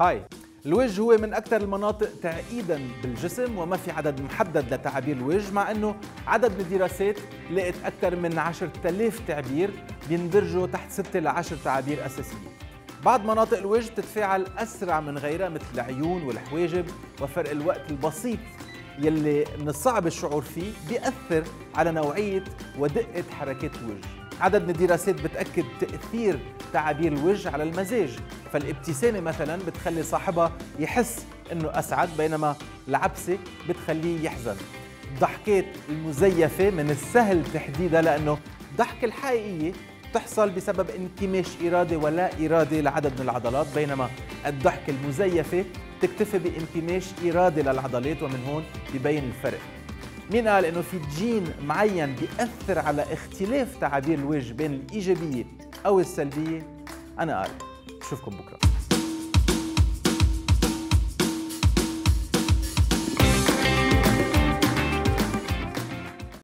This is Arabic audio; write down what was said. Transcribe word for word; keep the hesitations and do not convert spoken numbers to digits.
هاي الوجه هو من أكثر المناطق تعقيداً بالجسم وما في عدد محدد لتعابير الوجه، مع أنه عدد من الدراسات لقت أكثر من عشرة آلاف تعبير بيندرجوا تحت ستة لعشر تعابير أساسية. بعض مناطق الوجه بتتفاعل أسرع من غيرها مثل العيون والحواجب، وفرق الوقت البسيط يلي من الصعب الشعور فيه بيأثر على نوعية ودقة حركات الوجه. عدد من الدراسات بتأكد تأثير تعابير الوجه على المزاج، فالابتسامة مثلا بتخلي صاحبها يحس انه اسعد، بينما العبسة بتخليه يحزن. الضحكات المزيفة من السهل تحديدها، لانه الضحكة الحقيقية تحصل بسبب انكماش إرادي ولا إرادي لعدد من العضلات، بينما الضحكة المزيفة تكتفي بانكماش إرادي للعضلات، ومن هون ببين الفرق. مين قال انه في جين معين بيأثر على اختلاف تعابير الوجه بين الإيجابية أو السلبية؟ أنا قال. بشوفكم بكرة.